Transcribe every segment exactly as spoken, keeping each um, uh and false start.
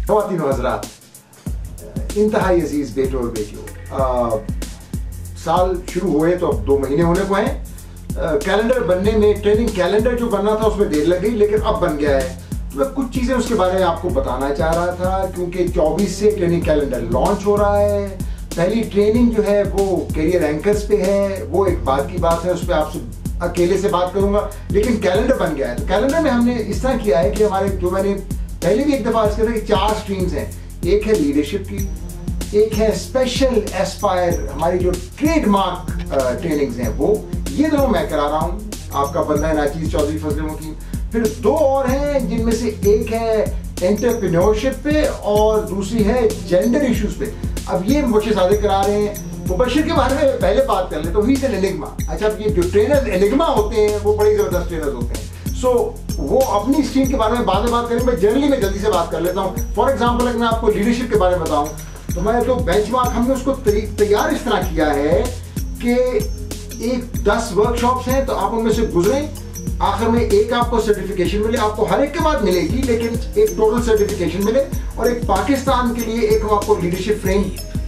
ख़वातीन व हज़रात, इंतहाई अजीज बेटों और बेटियों, साल शुरू हुए तो अब दो महीने होने को हैं। कैलेंडर बनने में, ट्रेनिंग कैलेंडर जो बनना था उसमें देर लग गई, लेकिन अब बन गया है। तो मैं कुछ चीज़ें उसके बारे में आपको बताना चाह रहा था, क्योंकि चौबीस से ट्रेनिंग कैलेंडर लॉन्च हो रहा है। पहली ट्रेनिंग जो है वो कैरियर एंकर्स पे है, वो एक बात की बात है, उस पर आपसे अकेले से बात करूंगा, लेकिन कैलेंडर बन गया है। तो कैलेंडर में हमने इस तरह किया है कि हमारे, जो मैंने पहले भी एक दफ़ा अर्ज किया था कि चार स्ट्रीम्स हैं। एक है लीडरशिप की, एक है स्पेशल एस्पायर, हमारी जो ट्रेडमार्क ट्रेनिंग्स हैं वो, ये दोनों मैं करा रहा हूँ। आपका बंदा है नाचीज चौधरी फजल मुकीम। फिर दो और हैं जिनमें से एक है एंटरप्रेन्योरशिप पे और दूसरी है जेंडर इश्यूज पे। अब ये मुझे सादे करा रहे हैं। मुबशिर के बारे में पहले बात कर ले तो ही इज एन एनिग्मा। अच्छा, ये जो ट्रेनर्स एनिग्मा होते हैं वो बड़े जबरदस्त ट्रेनर्स होते हैं। सो so, वो अपनी स्ट्रीम के बारे में बाद में बात करेंगे। मैं जनरली में जल्दी से बात कर लेता हूँ। फॉर एग्जाम्पल अगर मैं आपको लीडरशिप के बारे में बताऊँ तो मैं जो बेंचमार्क हमने उसको तैयार इस तरह किया है कि एक दस वर्कशॉप्स हैं तो आप उनमें से गुजरें, आखिर में एक आपको सर्टिफिकेशन मिले, आपको हर एक के बाद मिलेगी लेकिन एक टोटल सर्टिफिकेशन मिले, और एक पाकिस्तान के लिए एक हम आपको लीडरशिप फ्रेम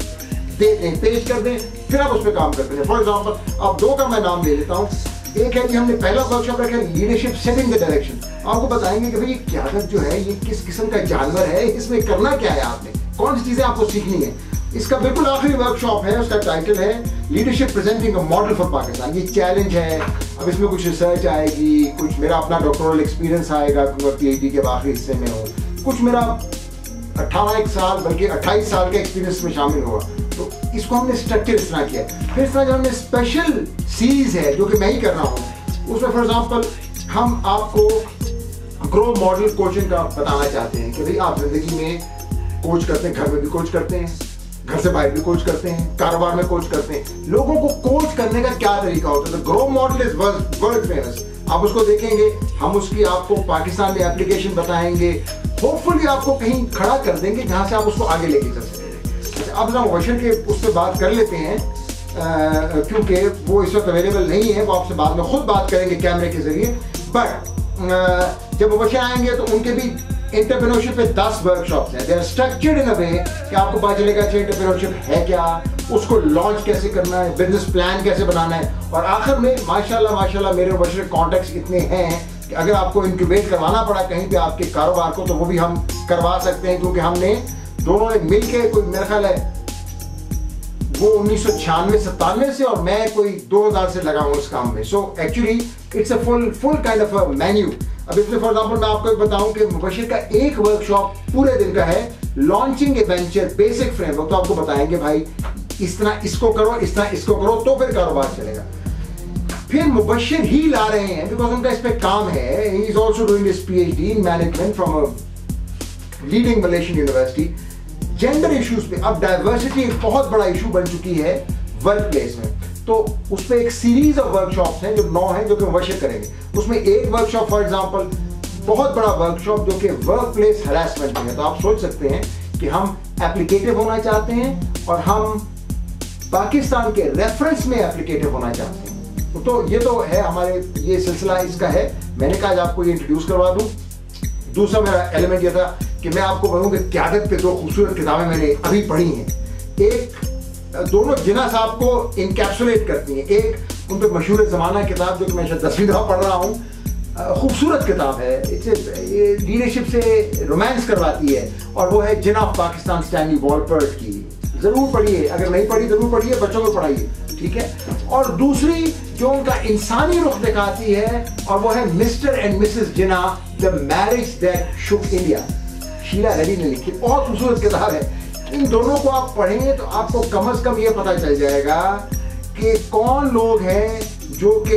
दे दें, पेश कर दें, फिर आप उस पर काम करते हैं। फॉर एग्जाम्पल अब दो का मैं नाम ले लेता हूँ। एक है कि हमने पहला वर्कशॉप रखा है लीडरशिप सेटिंग द डायरेक्शन। आपको बताएंगे कि भाई क्यादत जो है ये किस किस्म का जानवर है, इसमें करना क्या है, आपने कौन सी चीजें आपको सीखनी है। इसका बिल्कुल आखिरी वर्कशॉप है, उसका टाइटल है leadership presenting a model for Pakistan. ये चैलेंज है। अब इसमें कुछ रिसर्च आएगी, कुछ मेरा अपना डॉक्टोरल एक्सपीरियंस आएगा, मैं पीएचडी के आखिरी हिस्से में हूँ, कुछ मेरा अट्ठारह एक साल बल्कि अट्ठाईस साल के एक्सपीरियंस में शामिल हुआ। तो इसको हमने स्ट्रक्चर इस तरह किया। फिर इस तरह जो हमने स्पेशल सीरीज है जो कि मैं ही कर रहा हूँ, उसमें फॉर एग्जाम्पल हम आपको ग्रो मॉडल कोचिंग का बताना चाहते हैं कि भाई आप जिंदगी में कोच करते हैं, घर में भी कोच करते हैं, घर से बाहर भी कोच करते हैं, कारोबार में कोच करते हैं। लोगों को कोच करने का क्या तरीका होता है? तो grow model is world famous. आप उसको देखेंगे, हम उसकी आपको पाकिस्तान में एप्लीकेशन बताएंगे, होपफुली आपको कहीं खड़ा कर देंगे जहां से आप उसको आगे लेके चल सकेंगे। अब हम वर्षन के उस पर बात कर लेते हैं, क्योंकि वो इस वक्त अवेलेबल नहीं है, वो आपसे बाद में खुद बात करेंगे कैमरे के जरिए। बट जब वर्षन आएंगे तो उनके भी एंटरप्रेन्योरशिप पे दस वर्कशॉप्स हैं। दे आर स्ट्रक्चर्ड इन अ वे कि आपको पता चलेगा कि एंटरप्रेन्योरशिप है क्या, उसको लॉन्च कैसे करना है, बिजनेस प्लान कैसे बनाना है, और आखिर में माशाल्लाह माशाल्लाह मेरे वर्षन कॉन्टेक्ट्स इतने हैं कि अगर आपको इंक्यूबेट करवाना पड़ा कहीं पे आपके कारोबार को तो वो भी हम करवा सकते हैं, क्योंकि हमने दोनों ने मिल के, कोई मेरा ख्याल है वो उन्नीस सौ छियानवे सत्तानवे से और मैं कोई दो हजार से लगा हूँ इस काम में। So actually it's a full full kind of a menu. अब इसमें फॉर एग्जाम्पल मैं आपको बताऊं कि मुबशिर का एक वर्कशॉप पूरे दिन का है launching a venture basic framework. तो आपको बताएंगे भाई इस तरह इसको करो, इस तरह इसको करो, तो फिर कारोबार चलेगा। फिर मुबशिर ही ला रहे हैं बिकॉज उनका इस पे काम है। He is also doing his PhD in management from a leading Malaysian university. Gender issues पे, अब डाइवर्सिटी एक बहुत बड़ा इशू बन चुकी है वर्क प्लेस में, तो उस पर एक सीरीज ऑफ वर्कशॉप्स हैं जो नौ हैं जो कि मुबशिर करेंगे। उसमें एक वर्कशॉप फॉर एग्जांपल बहुत बड़ा वर्कशॉप जो कि वर्क प्लेस हरासमेंट में है। तो आप सोच सकते हैं कि हम एप्लीकेटिव होना चाहते हैं और हम पाकिस्तान के रेफरेंस में एप्लीकेटिव होना चाहते हैं। तो ये तो है हमारे, ये सिलसिला इसका है। मैंने कहा आज आपको ये इंट्रोड्यूस करवा दूं। दूसरा मेरा एलिमेंट यह था कि मैं आपको कहूँ कि क़यादत पे दो खूबसूरत किताबें मैंने अभी पढ़ी हैं। एक दोनों जिन्ना साहब को इनकैप्सुलेट करती हैं। एक उन पर मशहूर ज़माना किताब जो कि मैं शायद दसवीं दफ़ा पढ़ रहा हूँ, खूबसूरत किताब है, ये लीडरशिप से रोमांस करवाती है, और वो है Jinnah of Pakistan Stanley Wolpert की। ज़रूर पढ़िए, अगर नहीं पढ़ी ज़रूर पढ़िए, बच्चों को पढ़ाइए, ठीक है। और दूसरी जो उनका इंसानी रुख दिखाती है, और वो है Mr and Mrs Jinnah the marriage that shook India. Sheela Reddy ने लिखी, बहुत खूबसूरत किताब है। इन दोनों को आप पढ़ेंगे तो आपको कम से कम ये पता चल जाएगा कि कौन लोग हैं जो कि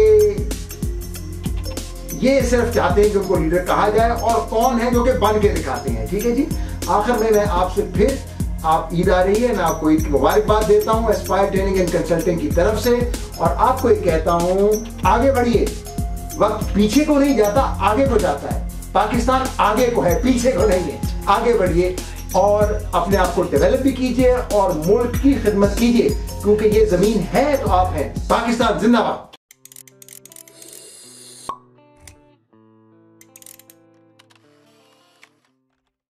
ये सिर्फ चाहते हैं कि उनको लीडर कहा जाए, और कौन है जो कि बन के दिखाते हैं, ठीक है जी। आखिर में मैं आपसे फिर, आप ईद आ रही है, मैं आपको ईद की मुबारकबाद देता हूँ एस्पायर ट्रेनिंग एंड कंसल्टिंग की तरफ से, और आपको ये कहता हूँ आगे बढ़िए। वक्त पीछे को नहीं जाता, आगे को जाता है। पाकिस्तान आगे को है, पीछे को नहीं है। आगे बढ़िए और अपने आप को डेवलप भी कीजिए और मुल्क की खिदमत कीजिए, क्योंकि ये जमीन है तो आप हैं। पाकिस्तान जिंदाबाद।